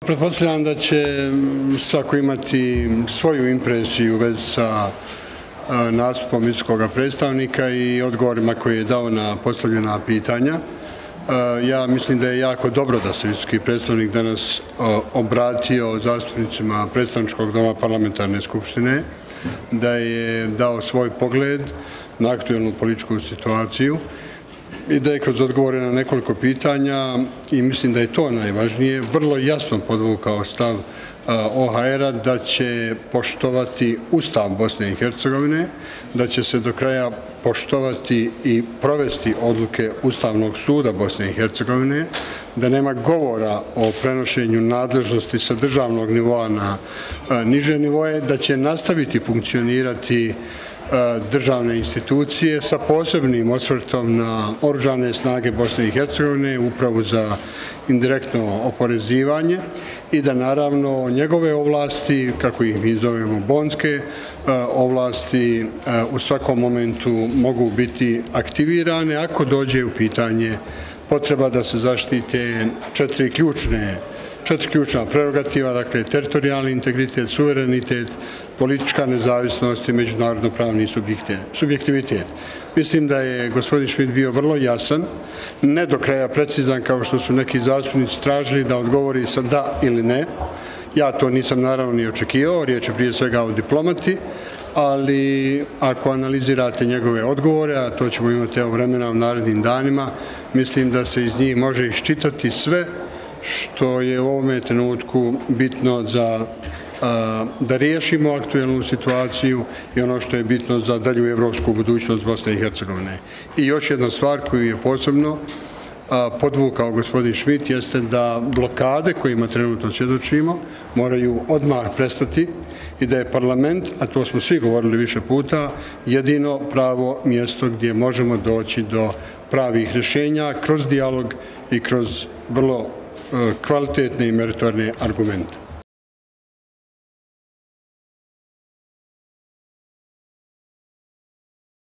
Pretpostavljam da će svako imati svoju impresiju u vezi sa nastupom visokog predstavnika i odgovorima koje je dao na postavljena pitanja. Ja mislim da je jako dobro da se visoki predstavnik danas obratio zastupnicima predstavničkog doma parlamentarne skupštine, da je dao svoj pogled na aktuelnu političku situaciju i da je kroz odgovore na nekoliko pitanja, i mislim da je to najvažnije, vrlo jasno podvukao stav OHR-a da će poštovati Ustav Bosne i Hercegovine, da će se do kraja poštovati i provesti odluke Ustavnog suda Bosne i Hercegovine, da nema govora o prenošenju nadležnosti sa državnog nivoa na niže nivoje, da će nastaviti funkcionirati državne institucije sa posebnim osvrtom na oružane snage Bosne i Hercegovine, upravu za indirektno oporezivanje, i da naravno njegove ovlasti, kako ih mi zovemo bonske ovlasti, u svakom momentu mogu biti aktivirane ako dođe u pitanje potreba da se zaštite četiri ključna prerogativa, dakle teritorijalni integritet, suverenitet, politička nezavisnost i međunarodno-pravni subjektivitet. Mislim da je gospodin Schmidt bio vrlo jasan, ne do kraja precizan kao što su neki zastupnici tražili da odgovori sa da ili ne. Ja to nisam naravno ni očekivao, riječ je prije svega o diplomati, ali ako analizirate njegove odgovore, a to ćemo imati vremena u narednim danima, mislim da se iz njih može iščitati sve što je u ovome trenutku bitno da riješimo aktuelnu situaciju i ono što je bitno za dalju evropsku budućnost Bosne i Hercegovine. I još jedna stvar koju je posebno podvukao gospodin Schmidt jeste da blokade kojima trenutno svjedočimo moraju odmah prestati i da je parlament, a to smo svi govorili više puta, jedino pravo mjesto gdje možemo doći do pravih rješenja kroz dijalog i kroz vrlo kvalitetne i meritorne argumente.